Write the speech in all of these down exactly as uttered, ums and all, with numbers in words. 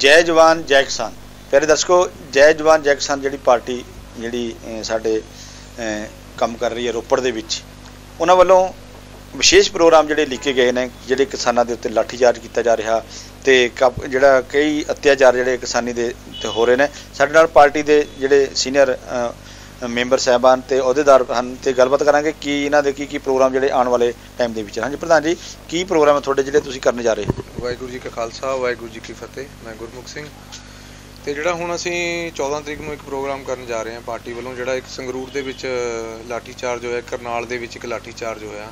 जय जवान जय किसान। प्यारे दर्शकों, जय जवान जय किसान जी पार्टी जी साढ़े काम कर रही है रोपड़ दे विच, उन्हां वल्लों विशेष प्रोग्राम जिहड़े लिखे गए हैं, जिहड़े किसानां दे उत्ते लाठीचार्ज किया जा रहा ते जिहड़ा कई अत्याचार जिहड़े किसानी दे हो रहे हैं। साडे नाल पार्टी दे जिहड़े सीनियर मैंबर साहबान ते अहुदेदार हन ते गलबात करांगे कि इन्हां दे की की प्रोग्राम जिहड़े आने वाले टाइम दे विच। हाँ जी प्रधान जी, की प्रोग्राम है तुहाडे जिहड़े तुसीं करने जा रहे हो? वाहिगुरू जी का खालसा वाहिगुरू जी की फतेह। मैं गुरमुख सिंह ਤੇ ਜਿਹੜਾ ਹੁਣ ਅਸੀਂ चौदह ਤਰੀਕ ਨੂੰ ਇੱਕ ਪ੍ਰੋਗਰਾਮ ਕਰਨ ਜਾ ਰਹੇ ਹਾਂ ਪਾਰਟੀ ਵੱਲੋਂ, ਜਿਹੜਾ ਇੱਕ ਸੰਗਰੂਰ ਦੇ ਵਿੱਚ ਲਾਠੀ ਚਾਰਜ ਹੋਇਆ, ਕਰਨਾਲ ਦੇ ਵਿੱਚ ਇੱਕ ਲਾਠੀ ਚਾਰਜ ਹੋਇਆ,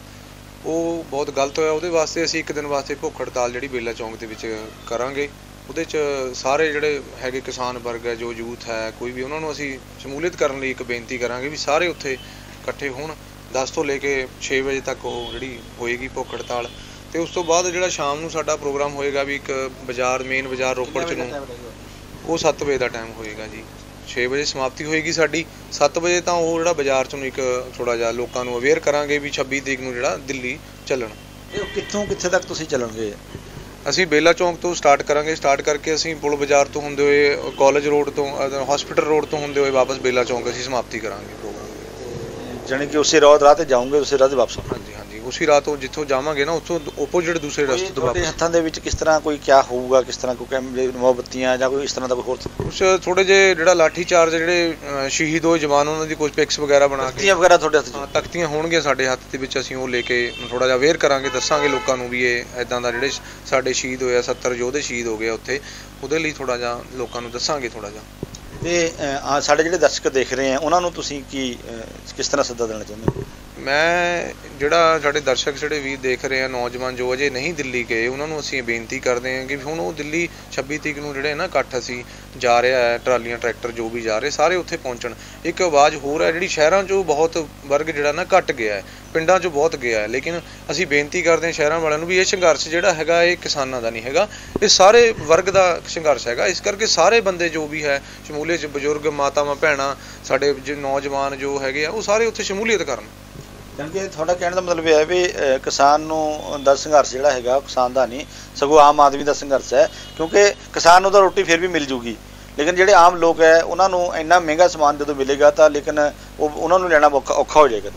ਉਹ ਬਹੁਤ ਗਲਤ ਹੋਇਆ। ਉਹਦੇ ਵਾਸਤੇ ਅਸੀਂ ਇੱਕ ਦਿਨ ਵਾਸਤੇ ਭੁੱਖ ਹੜਤਾਲ ਜਿਹੜੀ ਬੇਲਾ ਚੌਂਕ ਦੇ ਵਿੱਚ ਕਰਾਂਗੇ। ਉਹਦੇ 'ਚ ਸਾਰੇ ਜਿਹੜੇ ਹੈਗੇ ਕਿਸਾਨ ਵਰਗ ਹੈ, ਜੋ ਯੂਥ ਹੈ, ਕੋਈ ਵੀ, ਉਹਨਾਂ ਨੂੰ ਅਸੀਂ ਸ਼ਮੂਲੀਅਤ ਕਰਨ ਲਈ ਇੱਕ ਬੇਨਤੀ ਕਰਾਂਗੇ ਵੀ ਸਾਰੇ ਉੱਥੇ ਇਕੱਠੇ ਹੋਣ। ਦਸ ਤੋਂ ਲੈ ਕੇ ਛੇ ਵਜੇ ਤੱਕ ਉਹ ਜਿਹੜੀ ਹੋਏਗੀ ਭੁੱਖ ਹੜਤਾਲ। ਅਤੇ ਉਸ ਤੋਂ ਬਾਅਦ ਜਿਹੜਾ ਸ਼ਾਮ ਨੂੰ ਸਾਡਾ ਪ੍ਰੋਗਰਾਮ ਹੋਏਗਾ ਵੀ ਇੱਕ ਬਾਜ਼ਾਰ, ਮੇਨ ਬਾਜ਼ਾਰ ਰੋਪੜ 'ਚ ਨੂੰ, ਉਹ ਸੱਤ ਵਜੇ ਦਾ ਟਾਈਮ ਹੋਏਗਾ ਜੀ। ਛੇ ਵਜੇ ਸਮਾਪਤੀ ਹੋਏਗੀ ਸਾਡੀ। ਸੱਤ ਵਜੇ ਤਾਂ ਉਹ ਜਿਹੜਾ ਬਾਜ਼ਾਰ 'ਚ ਨੂੰ ਇੱਕ ਥੋੜ੍ਹਾ ਜਿਹਾ ਲੋਕਾਂ ਨੂੰ ਅਵੇਅਰ ਕਰਾਂਗੇ ਵੀ ਛੱਬੀ ਤਰੀਕ ਨੂੰ ਜਿਹੜਾ ਦਿੱਲੀ ਚੱਲਣ। ਇਹ ਕਿੱਥੋਂ ਕਿੱਥੇ ਤੱਕ ਤੁਸੀਂ ਚੱਲੋਗੇ? ਅਸੀਂ ਬੇਲਾ ਚੌਂਕ ਤੋਂ ਸਟਾਰਟ ਕਰਾਂਗੇ। ਸਟਾਰਟ ਕਰਕੇ ਅਸੀਂ ਪੁਲ ਬਾਜ਼ਾਰ ਤੋਂ ਹੁੰਦੇ ਹੋਏ, ਕਾਲਜ ਰੋਡ ਤੋਂ, ਹਸਪੀਟਲ ਰੋਡ ਤੋਂ ਹੁੰਦੇ ਹੋਏ ਵਾਪਸ ਬੇਲਾ ਚੌਂਕ ਅਸੀਂ ਸਮਾਪਤੀ ਕਰਾਂਗੇ ਪ੍ਰੋਗਰਾਮ। ਜਾਣੀ ਕਿ ਉਸੇ ਰਾਤ ਰਾਹ ਤੇ ਜਾਓਗੇ, ਉਸੇ ਰਾਹ ਤੇ ਵਾਪਸ? ਹਾਂਜੀ ਹਾਂਜੀ, ਉਸੇ ਰਾਹ ਤੋਂ ਜਿੱਥੋਂ ਜਾਵਾਂਗੇ ਨਾ ਉੱਥੋਂ ਓਪੋਜਿਟ ਦੂਸਰੇ ਰਸਤੇ ਤੋਂ ਵਾਪਸ। ਹੱਥਾਂ ਦੇ ਵਿੱਚ ਕਿਸ ਤਰ੍ਹਾਂ ਕੋਈ ਕਿਆ ਹੋਊਗਾ, ਕਿਸ ਤਰ੍ਹਾਂ ਕੋਈ ਕੈਮਰੇ, ਮੋਮਬੱਤੀਆਂ ਜਾਂ ਕੋਈ ਇਸ ਤਰ੍ਹਾਂ ਦਾ ਕੋਈ ਹੋਰ ਕੁਛ ਥੋੜ੍ਹੇ ਜਿਹੇ ਜਿਹੜਾ ਲਾਠੀ ਚਾਰਜ ਜਿਹੜੇ ਸ਼ਹੀਦ ਹੋਏ ਜਵਾਨ, ਉਹਨਾਂ ਦੀ ਕੁਝ ਪਿਕਸ ਵਗੈਰਾ ਬਣਾ ਕੇ, ਵਗੈਰਾ ਤੁਹਾਡੇ ਹੱਥ 'ਚ? ਹਾਂ, ਤਖਤੀਆਂ ਹੋਣਗੀਆਂ ਸਾਡੇ ਹੱਥ ਦੇ ਵਿੱਚ। ਅਸੀਂ ਉਹ ਲੈ ਕੇ ਥੋੜ੍ਹਾ ਜਿਹਾ ਅਵੇਅਰ ਕਰਾਂਗੇ, ਦੱਸਾਂਗੇ ਲੋਕਾਂ ਨੂੰ ਵੀ ਇਹ ਇੱਦਾਂ ਦਾ ਜਿਹੜੇ ਸਾਡੇ ਸ਼ਹੀਦ ਹੋਏ ਆ, ਸੱਤਰ ਯੋਧੇ ਸ਼ਹੀਦ ਹੋ ਗਏ ਉੱਥੇ, ਉਹਦੇ ਲਈ ਥੋੜ੍ਹਾ ਜਿਹਾ ਲੋਕਾਂ ਨੂੰ ਦੱਸਾਂਗੇ ਥੋੜ੍ਹਾ ਜਿਹਾ। ਤੇ ਸਾਡੇ ਜਿਹੜੇ ਦਰਸ਼ਕ ਦੇਖ ਰਹੇ ਆ ਉਹਨਾਂ ਨੂੰ ਤੁਸੀਂ ਕੀ ਕਿਸ ਤਰ੍ਹਾਂ ਸੱਦਾ ਦੇਣਾ ਚਾਹੁੰਦੇ ਹੋ? ਮੈਂ ਜਿਹੜਾ ਸਾਡੇ ਦਰਸ਼ਕ ਜਿਹੜੇ ਵੀ ਦੇਖ ਰਹੇ ਆ, ਨੌਜਵਾਨ ਜੋ ਅਜੇ ਨਹੀਂ ਦਿੱਲੀ ਗਏ, ਉਹਨਾਂ ਨੂੰ ਅਸੀਂ ਬੇਨਤੀ ਕਰਦੇ ਹਾਂ ਕਿ ਹੁਣ ਉਹ ਦਿੱਲੀ ਛੱਬੀ ਤਰੀਕ ਨੂੰ ਜਿਹੜੇ ਨਾ ਇਕੱਠ ਅਸੀਂ ਜਾ ਰਿਹਾ ਹੈ, ਟਰਾਲੀਆਂ ਟਰੈਕਟਰ ਜੋ ਵੀ ਜਾ ਰਹੇ, ਸਾਰੇ ਉੱਥੇ ਪਹੁੰਚਣ। ਇੱਕ ਆਵਾਜ਼ ਹੋਰ ਹੈ, ਜਿਹੜੀ ਸ਼ਹਿਰਾਂ 'ਚੋਂ ਬਹੁਤ ਵਰਗ ਜਿਹੜਾ ਨਾ ਘੱਟ ਗਿਆ ਹੈ, ਪਿੰਡਾਂ 'ਚੋਂ ਬਹੁਤ ਗਿਆ ਹੈ, ਲੇਕਿਨ ਅਸੀਂ ਬੇਨਤੀ ਕਰਦੇ ਹਾਂ ਸ਼ਹਿਰਾਂ ਵਾਲਿਆਂ ਨੂੰ ਵੀ ਇਹ ਸੰਘਰਸ਼ ਜਿਹੜਾ ਹੈਗਾ ਇਹ ਕਿਸਾਨਾਂ ਦਾ ਨਹੀਂ ਹੈਗਾ, ਇਹ ਸਾਰੇ ਵਰਗ ਦਾ ਸੰਘਰਸ਼ ਹੈਗਾ। ਇਸ ਕਰਕੇ ਸਾਰੇ ਬੰਦੇ ਜੋ ਵੀ ਹੈ ਸ਼ਮੂਲੀਅਤ, ਬਜ਼ੁਰਗ, ਮਾਤਾਵਾਂ, ਭੈਣਾਂ, ਸਾਡੇ ਨੌਜਵਾਨ ਜੋ ਹੈਗੇ ਆ, ਉਹ ਸਾਰੇ ਉੱਥੇ ਸ਼ਮੂਲੀਅਤ ਕਰਨ। ਕਿਉਂਕਿ ਤੁਹਾਡਾ ਕਹਿਣ ਦਾ ਮਤਲਬ ਇਹ ਹੈ ਵੀ ਕਿਸਾਨ ਨੂੰ ਦਾ ਸੰਘਰਸ਼ ਜਿਹੜਾ ਹੈਗਾ ਕਿਸਾਨ ਦਾ ਨਹੀਂ, ਸਗੋਂ ਆਮ ਆਦਮੀ ਦਾ ਸੰਘਰਸ਼ ਹੈ। ਕਿਉਂਕਿ ਕਿਸਾਨ ਨੂੰ ਤਾਂ ਰੋਟੀ ਫਿਰ ਵੀ ਮਿਲ ਜੂਗੀ, ਲੇਕਿਨ ਜਿਹੜੇ ਆਮ ਲੋਕ ਹੈ ਉਹਨਾਂ ਨੂੰ ਇੰਨਾ ਮਹਿੰਗਾ ਸਮਾਨ ਜਦੋਂ ਮਿਲੇਗਾ ਤਾਂ ਲੇਕਿਨ ਉਹ ਉਹਨਾਂ ਨੂੰ ਲੈਣਾ ਔਖਾ ਔਖਾ ਹੋ ਜਾਏਗਾ।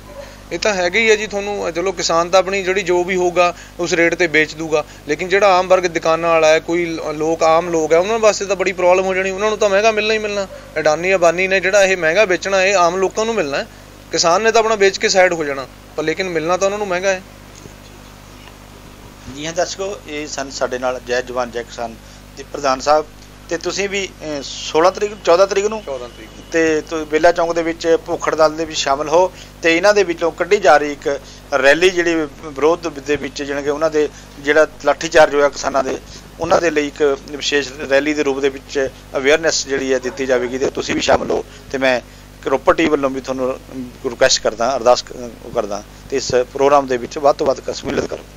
ਇਹ ਤਾਂ ਹੈਗਾ ਹੀ ਹੈ ਜੀ। ਤੁਹਾਨੂੰ ਚਲੋ ਕਿਸਾਨ ਤਾਂ ਆਪਣੀ ਜਿਹੜੀ ਜੋ ਵੀ ਹੋਊਗਾ ਉਸ ਰੇਟ 'ਤੇ ਵੇਚ ਦੂਗਾ, ਲੇਕਿਨ ਜਿਹੜਾ ਆਮ ਵਰਗ ਦੁਕਾਨਾਂ ਵਾਲਾ ਹੈ, ਕੋਈ ਲੋਕ ਆਮ ਲੋਕ ਹੈ, ਉਹਨਾਂ ਵਾਸਤੇ ਤਾਂ ਬੜੀ ਪ੍ਰੋਬਲਮ ਹੋ ਜਾਣੀ। ਉਹਨਾਂ ਨੂੰ ਤਾਂ ਮਹਿੰਗਾ ਮਿਲਣਾ ਹੀ ਮਿਲਣਾ। ਅਡਾਨੀ ਅਬਾਨੀ ਨੇ ਜਿਹੜਾ ਇਹ ਮਹਿੰਗਾ ਵੇਚਣਾ, ਇਹ ਆਮ ਲੋਕਾਂ ਨੂੰ ਮਿਲਣਾ ਹੈ। ਕਿਸਾਨ ਨੇ ਤਾਂ ਆਪਣਾ ਵੇਚ ਕੇ ਸਾਈਡ ਹੋ ਜਾਣਾ, ਪਰ ਲੇਕਿਨ ਮਿਲਣਾ ਤਾਂ ਉਹਨਾਂ ਨੂੰ ਮਹਿੰਗਾ ਹੈ। ਜੀ ਹਾਂ ਦਰਸ਼ਕੋ, ਇਹ ਸਨ ਸਾਡੇ ਨਾਲ ਜੈ ਜਵਾਨ ਜੈ ਕਿਸਾਨ ਦੇ ਪ੍ਰਧਾਨ ਸਾਹਿਬ। ਤੇ ਤੁਸੀਂ ਵੀ ਸੋਲਾਂ ਤਰੀਕ ਚੌਦਾਂ ਤਰੀਕ ਨੂੰ ਚੌਦਾਂ ਤਰੀਕ ਤੇ ਬੇਲਾ ਚੌਂਕ ਦੇ ਵਿੱਚ ਭੁੱਖ ਹੜਤਾਲ ਦੇ ਵਿੱਚ ਸ਼ਾਮਲ ਹੋ ਤੇ ਇਹਨਾਂ ਦੇ ਵਿੱਚੋਂ ਕੱਢੀ ਜਾ ਰਹੀ ਇੱਕ ਰੈਲੀ ਜਿਹੜੀ ਵਿਰੋਧ ਦੇ ਵਿੱਚ ਜਾਣੀ ਕਿ ਉਹਨਾਂ ਦੇ ਜਿਹੜਾ ਲਾਠੀਚਾਰਜ ਹੋਇਆ ਕਿਸਾਨਾਂ ਦੇ, ਉਹਨਾਂ ਦੇ ਲਈ ਇੱਕ ਵਿਸ਼ੇਸ਼ ਰੈਲੀ ਦੇ ਰੂਪ ਦੇ ਵਿੱਚ ਅਵੇਅਰਨੈਸ ਜਿਹੜੀ ਹੈ ਦਿੱਤੀ ਜਾਵੇਗੀ ਤੇ ਤੁਸੀਂ ਵੀ ਸ਼ਾਮਲ ਹੋ। ਤੇ ਮੈਂ ਰੋਪੜ ਟੀ ਵੱਲੋਂ ਵੀ ਤੁਹਾਨੂੰ ਰਿਕੁਐਸਟ ਕਰਦਾ, ਅਰਦਾਸ ਕਰਦਾ ਤੇ ਇਸ ਪ੍ਰੋਗਰਾਮ ਦੇ ਵਿੱਚ ਵੱਧ ਤੋਂ ਵੱਧ ਸ਼ਮੂਲੀਅਤ ਕਰੋ।